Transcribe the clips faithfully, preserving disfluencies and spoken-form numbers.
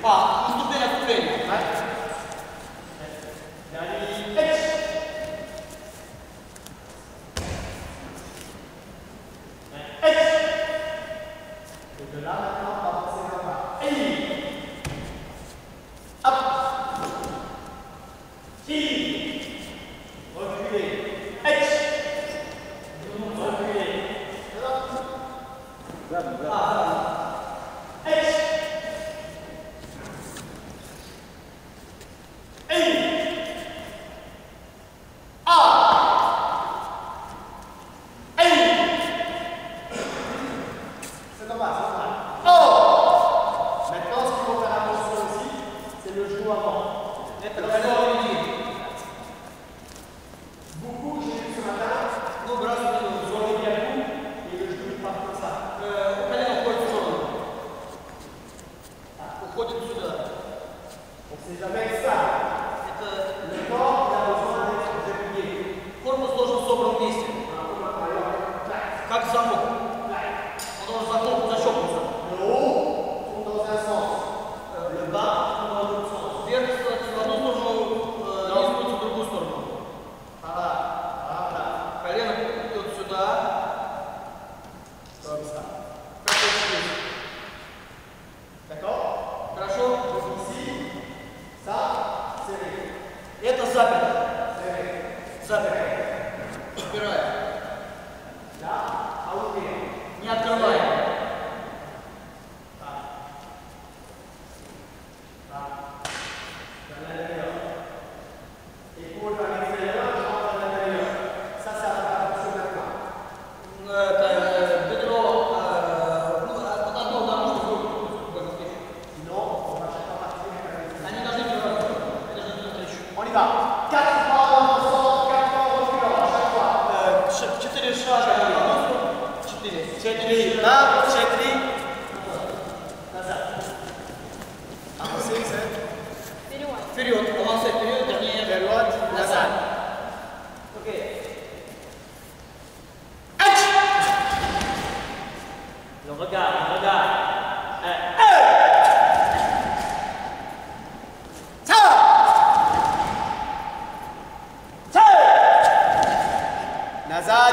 А, наступление, отступление. Ouais. Dernier. Edge. Edge. Et de là, maintenant, on va avancer vers le bas. Hey. Hop. Qui. Reculez. Edge. Reculez. Ah. Edge. Beaucoup, j'ai vu ce matin, nos bras sont sur les diapos et le genou part comme ça. Колено уходит в сторону. Уходит сюда. On ne sait jamais que ça. Это Le corps, il a besoin d'être déplié. корпус должен собран вместе. Как замок. Он должен захлопнуться, защелкнуться. Le haut tourne dans un sens. Le bas tourne dans l'autre sens. Вверх в одну сторону, низ будет в другую сторону. Колено идет сюда. Comme ça. Как здесь. D'accord? Хорошо? Ici, ça, serré. Это заперто. Serré. Заперто. Убираем. Là, à ouvrir. Не открываем. quatre pas en avançant, quatre pas en reculant à chaque fois. Четыре шага. Четыре. Четыре là, четыре. Avancez, c'est Вперед. Авансай вперед, вернее. Вперед, назад. Окей. Le regard, le regard. Nazad.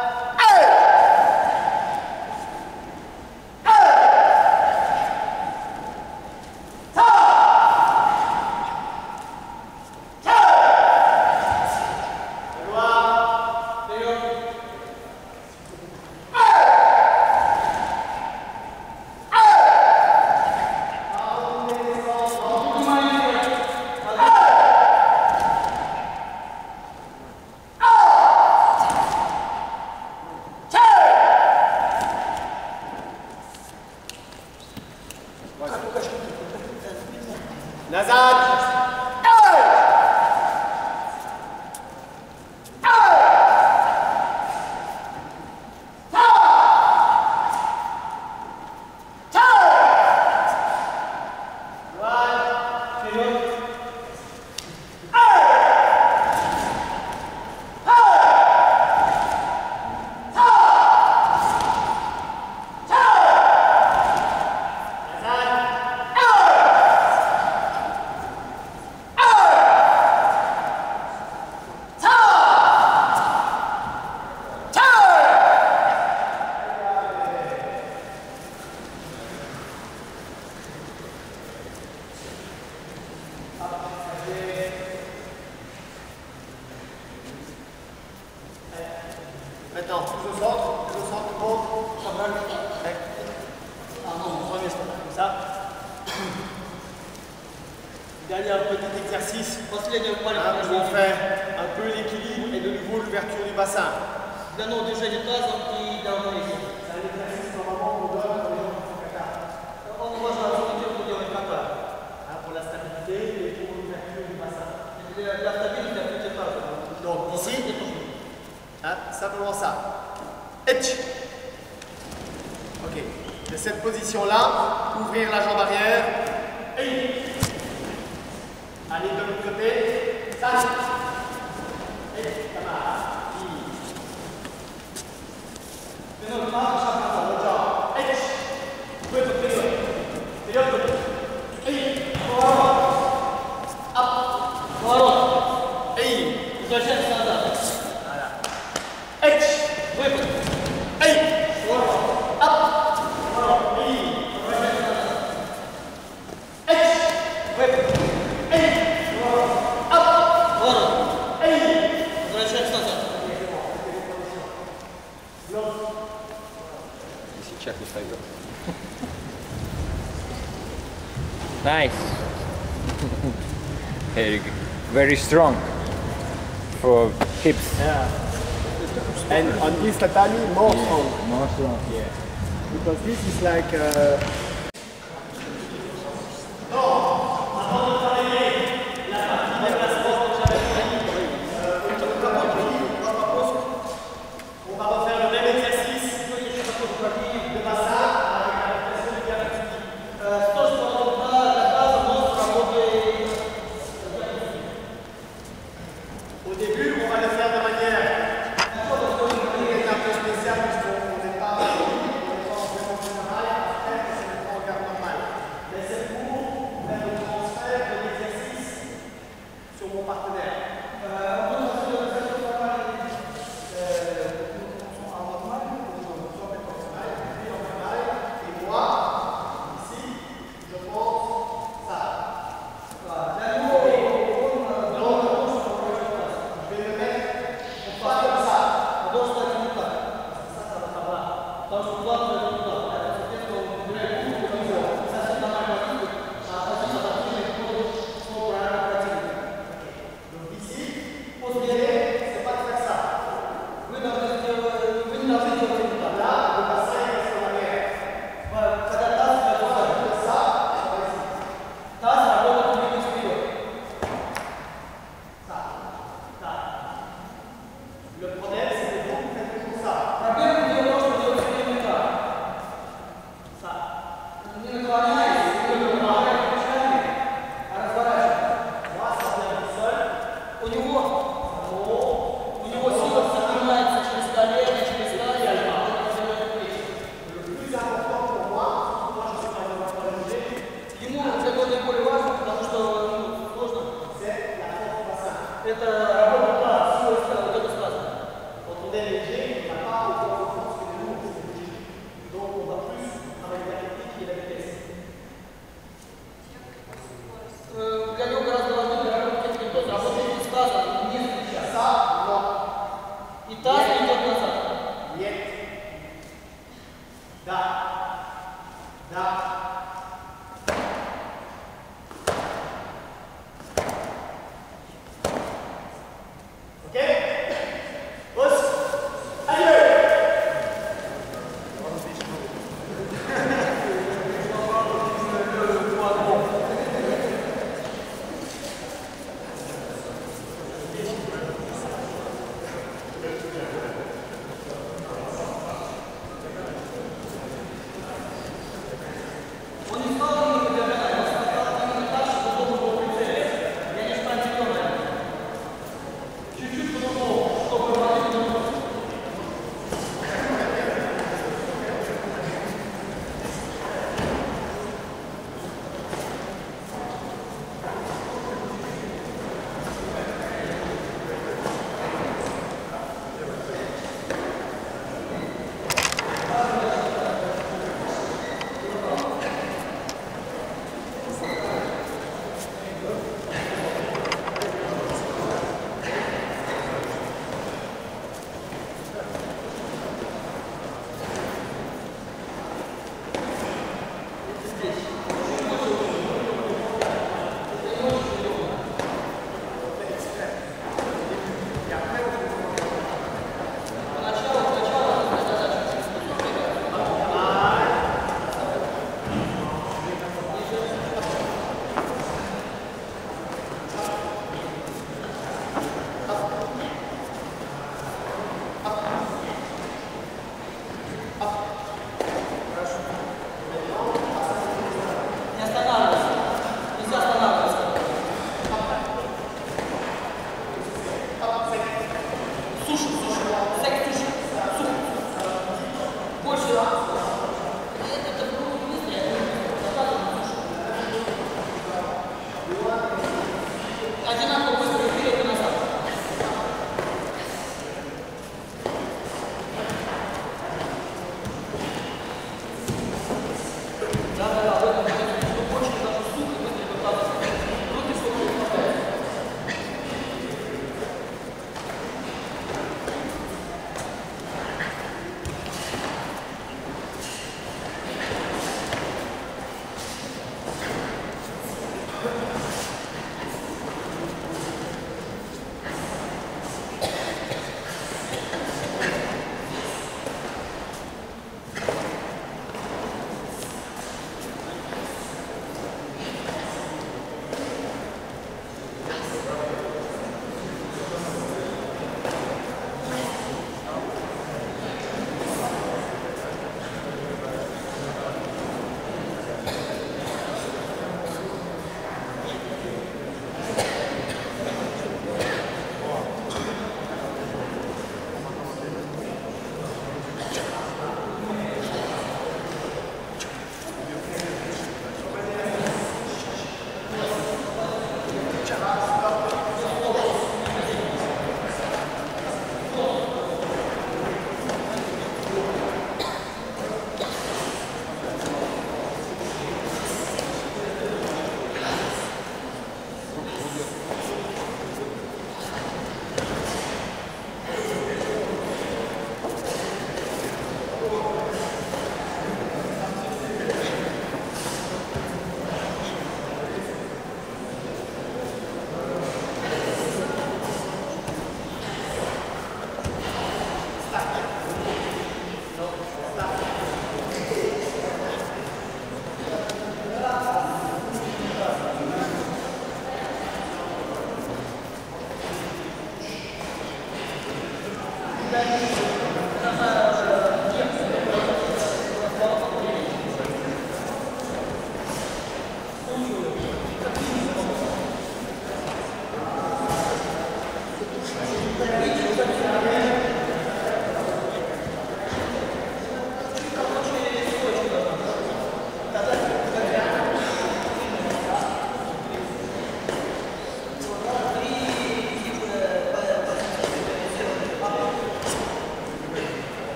Nazad. Maintenant, plus au centre, plus au centre, compte. Ah non, on remet comme ça. Dernier petit exercice. Hein, on fait un peu l'équilibre et de nouveau l'ouverture du bassin. Для нового движения тазом и для равновесия. C'est un exercice normalement qu'on donne pour les gens qui font caca. Он уважает тех, кто делает ката. Pour la stabilité et pour l'ouverture du bassin. Для, для стабильности открытия таза. Donc ici, hein, simplement ça. Etch. Ok. De cette position-là, ouvrir la jambe arrière. Et allez de l'autre côté. Ça. Et camarade. Вперед, надо, шаг назад. Etch. Выпад вперед. Вперед, выпад. Nice. Very good. Very strong for hips. Yeah. And on this tatami, more Yeah, strong. more strong. Yeah. Because this is like. Uh,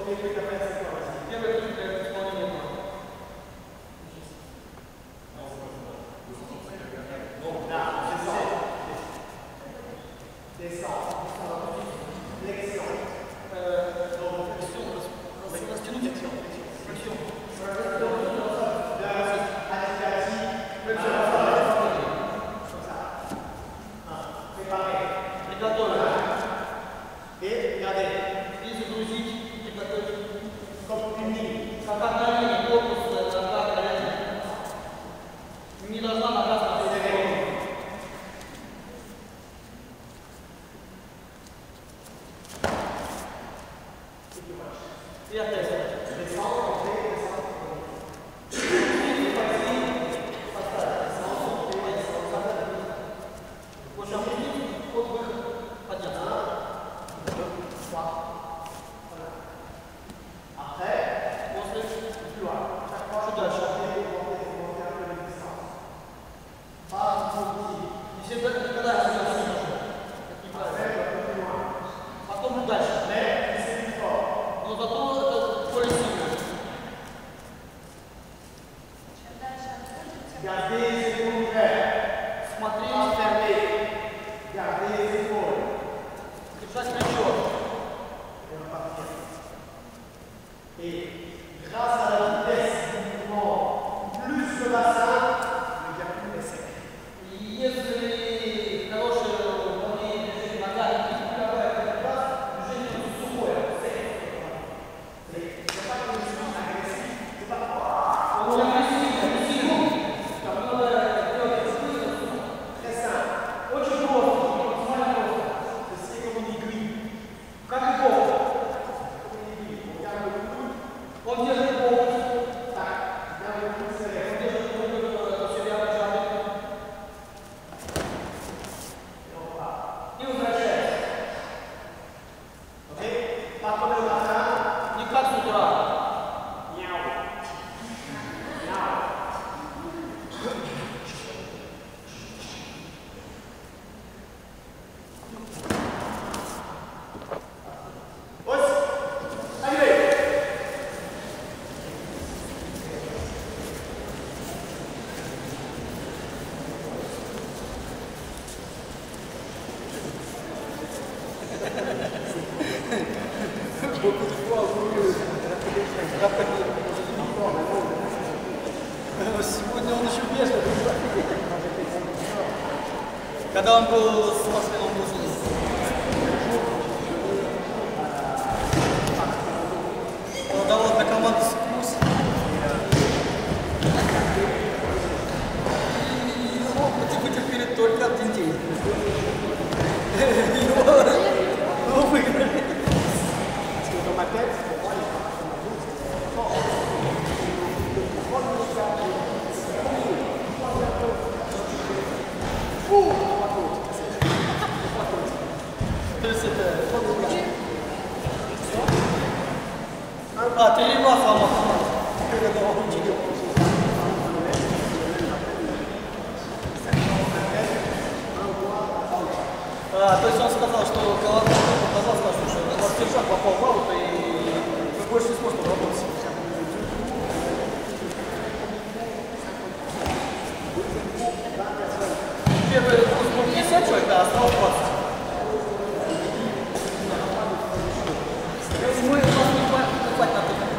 Premier truc à faire, c'est quoi? Первый трюк для исполнения плана. Et regardez, И загрузить, приготовить. comme une ligne. Как одна линия, корпус, нога, колено. Не должна нога смотреть в сторону. И опять. Больше опустить, под выход, подняться. Après, После, plus loin. чуть дальше. Pas trop И всегда, никогда не сюда не нужно. Это неправильно. Потом дальше. mais c'est plus fort. Но зато это более сильно. Gardez les épaules ouvertes. Смотри, Pas fermées. Gardez les épaules. держать плечо. Et repartir. Et grâce à la vitesse du mouvement, plus le bassin, le diaphragme est sec. И если хорошее выполнение движения ногами, и круговая передача, движение будет сухое. C'est pas comme je suis agressif, c'est pas Он агрессивный, агрессивный. Там надо делать быстро, сухо. très simple. Очень просто, максимально просто. C'est comme une aiguille. Как и Бог. On garde le coude, Он держит Бог. tac, garde le coude serré. Он держит Бог у себя в джабе. И возвращается. Ok? Pas comme le matin. Не как с утра. Miaou. Miaou. Hausse. Allez. Beaucoup de fois, vous rappelez. Сегодня он еще бежит. Когда он был с Москвой, он был здесь. Он давал для команды вкус. И опыт вытерпели только один день. Его выиграли. Dans ma tête, pour moi, il est pas А, ты либо сломал. А, то есть он сказал, что Колокол показал, сказал, что у вас держак попал в аут, и вы больше не сможете работать. Первый курс был пятьдесят человек, да, осталось двадцать. Мы у нас не хватит на то,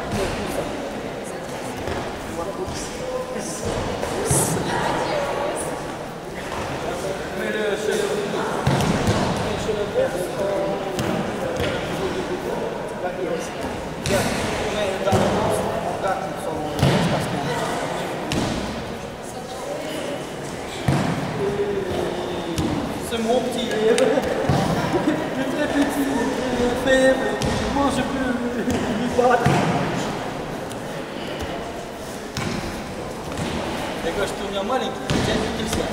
Мы решили. C'est mon petit, le très petit, le faible, moi je peux lui battre. Я говорю, что у меня маленький, я не нельзя.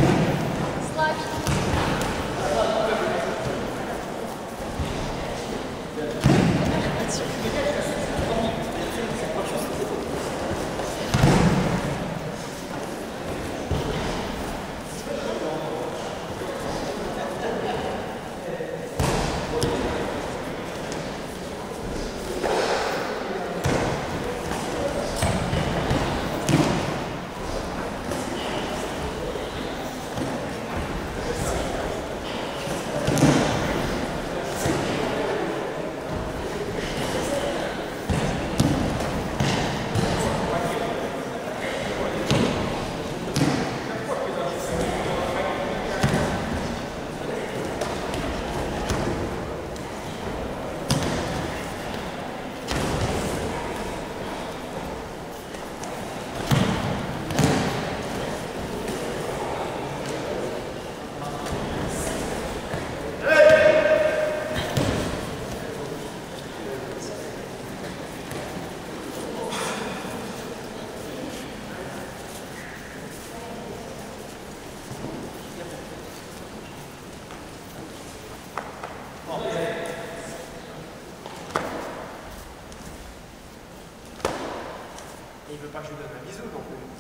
Et il veut pas que je lui donne un bisou non plus.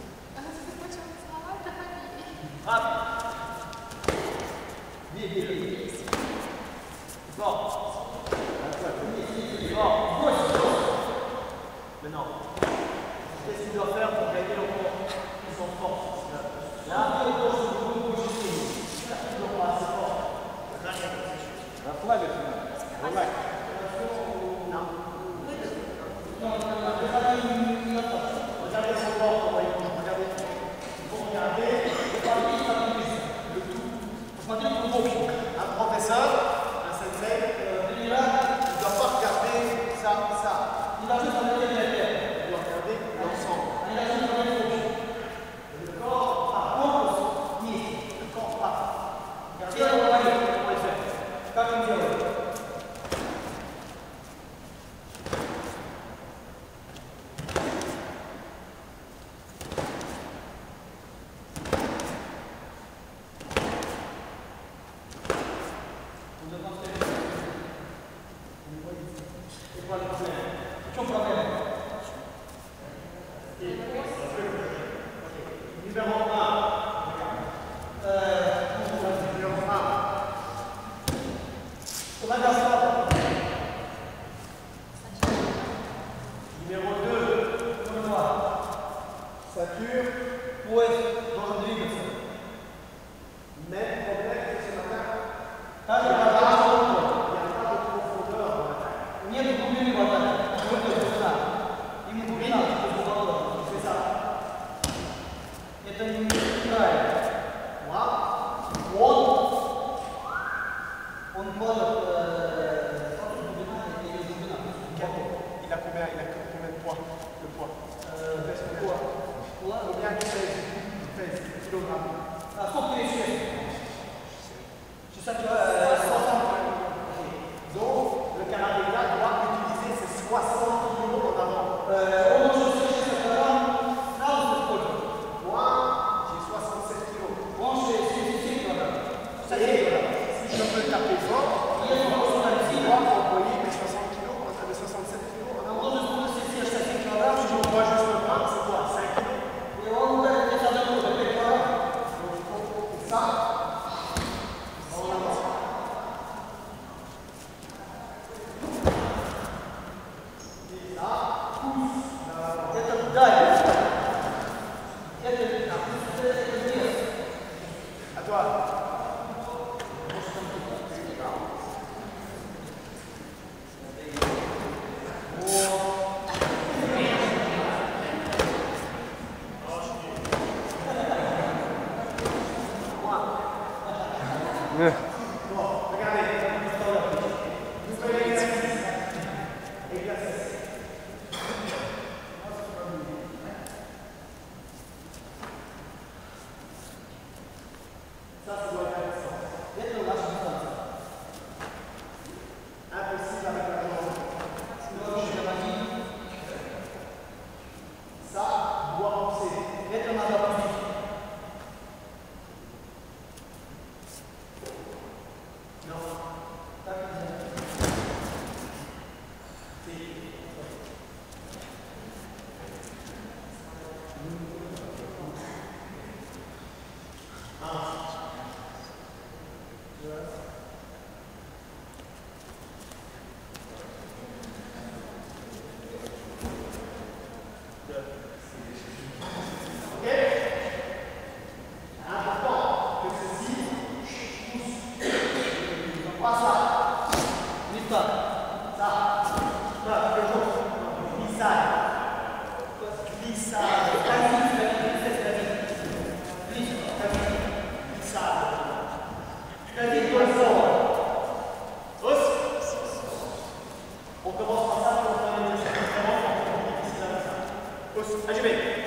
Hop. Viens, viens, viens. Fort. Fort. Maintenant, qu'est-ce qu'il doit faire pour gagner encore son force? Là, il doit bouger. Il doit pas assez fort. La flag est là. Relax. Regardez son corps, comment il bouge. Regardez. Il faut regarder. Le tout. Un professeur, un sensei, il ne doit pas regarder ça, ça. Il doit regarder l'ensemble. Le corps part. Le corps part. Regardez comment il fait. Pas comme ça. Numéro un. Euh, numéro un. Numéro deux. Sature. Ouais, dans une vie. Même problème ce matin. Ah, Il n'y a pas de profondeur dans l'attaque. Нет глубины в атаке. Только глубина. Ему глубина, C'est ça. это неправильно. Moi, Он, он кладет э, глубина или глубина. il a combien, il a combien de poids? Le poids. Э, Il pèse combien? Quoi? Combien il pèse? Il pèse kilogrammes. А сколько весит? шестьдесят килограмм. Donc, le karatéka doit utiliser ses soixante kilos en avant. Он может шестьдесят килограмм сразу использовать. Moi, j'ai soixante-sept kilos. Он шестьдесят семь килограмм. Et si je veux taper fort, Если он просто на je dois employer mes soixante kilos, mes soixante-sept kilos en он avant. должен использовать все шестьдесят семь килограмм. Si j'envoie juste le bras, c'est quoi? cinq kilos. И он ударит вместо одного за пять килограмм. Donc, il faut ça. En avant. Et là, pousse. Это давит. Это, это вес. À toi. Yeah. Bon, regardez. Nouvel exercice. Exercice. Ça, ça doit être ça. Это наша дистанция. Impossible avec la jambe. Ça doit penser. Это надо опустить. Non. Так нельзя. Important que ceci pousse. Pas ça. Не так. Ça. Ça, le jour. Glissade. Glissade. Glissade. Glissade. Os. On commence par ça, on va faire une exercice vraiment difficile avec ça. Os. Allez, je vais.